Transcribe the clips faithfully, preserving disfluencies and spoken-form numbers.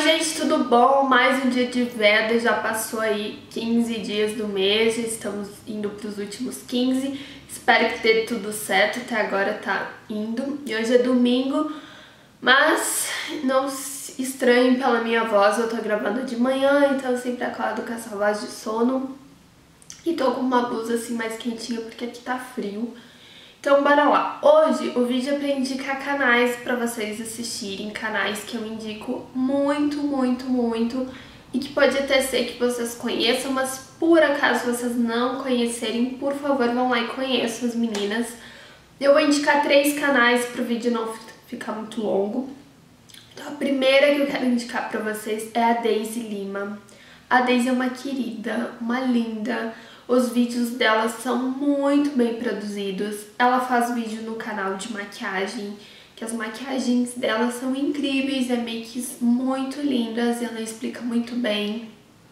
gente, tudo bom? Mais um dia de veda, já passou aí quinze dias do mês, já estamos indo para os últimos quinze. Espero que dê tudo certo, até agora tá indo. E hoje é domingo, mas não se estranhem pela minha voz, eu tô gravando de manhã, então eu sempre acordo com essa voz de sono. E tô com uma blusa assim mais quentinha porque aqui tá frio. Então bora lá. Hoje o vídeo é pra indicar canais pra vocês assistirem, canais que eu indico muito, muito, muito e que pode até ser que vocês conheçam, mas por acaso vocês não conhecerem, por favor vão lá e conheçam as meninas. Eu vou indicar três canais pro vídeo não ficar muito longo. Então a primeira que eu quero indicar pra vocês é a Daisy Lima. A Daisy é uma querida, uma linda. Os vídeos dela são muito bem produzidos. Ela faz vídeo no canal de maquiagem, que as maquiagens dela são incríveis, é makes muito lindas, ela explica muito bem.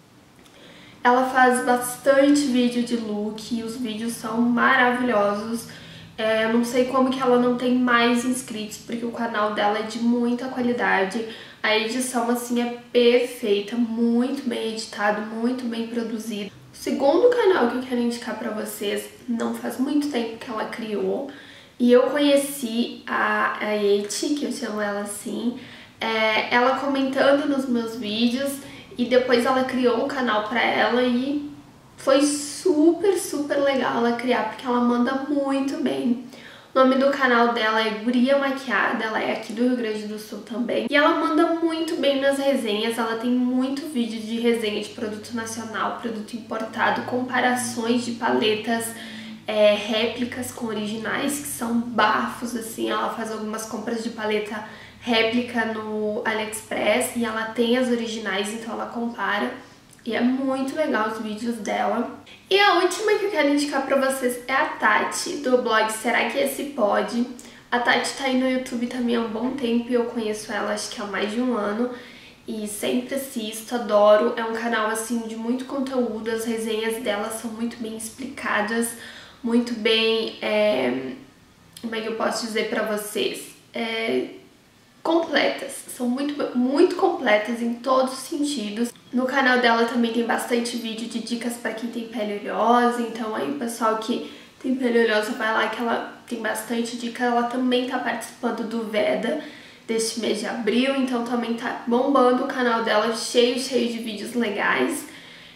Ela faz bastante vídeo de look e os vídeos são maravilhosos. É, eu não sei como que ela não tem mais inscritos, porque o canal dela é de muita qualidade. A edição assim é perfeita, muito bem editado, muito bem produzido. O segundo canal que eu quero indicar pra vocês, não faz muito tempo que ela criou, e eu conheci a, a Eti, que eu chamo ela assim, é, ela comentando nos meus vídeos, e depois ela criou um canal pra ela e foi super, super legal ela criar, porque ela manda muito bem. O nome do canal dela é Guria Maquiada, ela é aqui do Rio Grande do Sul também. E ela manda muito bem nas resenhas, ela tem muito vídeo de resenha de produto nacional, produto importado, comparações de paletas, é, réplicas com originais, que são bafos, assim. Ela faz algumas compras de paleta réplica no AliExpress e ela tem as originais, então ela compara. E é muito legal os vídeos dela. E a última que eu quero indicar pra vocês é a Tati, do blog Será Que Esse Pode? A Tati tá aí no YouTube também há um bom tempo e eu conheço ela acho que há mais de um ano. E sempre assisto, adoro. É um canal assim de muito conteúdo, as resenhas dela são muito bem explicadas, muito bem... É... Como é que eu posso dizer pra vocês? É... completas, são muito, muito completas em todos os sentidos. No canal dela também tem bastante vídeo de dicas para quem tem pele oleosa, então aí o pessoal que tem pele oleosa vai lá que ela tem bastante dica. Ela também tá participando do Veda deste mês de abril, então também tá bombando o canal dela, cheio, cheio de vídeos legais.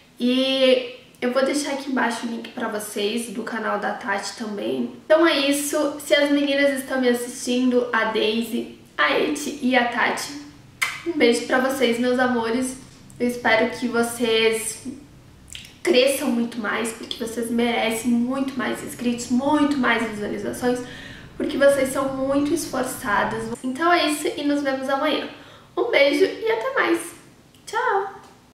E eu vou deixar aqui embaixo o link pra vocês do canal da Tati também. Então é isso, se as meninas estão me assistindo, a Daisy, a Eti e a Tati, um beijo pra vocês, meus amores. Eu espero que vocês cresçam muito mais, porque vocês merecem muito mais inscritos, muito mais visualizações, porque vocês são muito esforçadas. Então é isso e nos vemos amanhã. Um beijo e até mais. Tchau!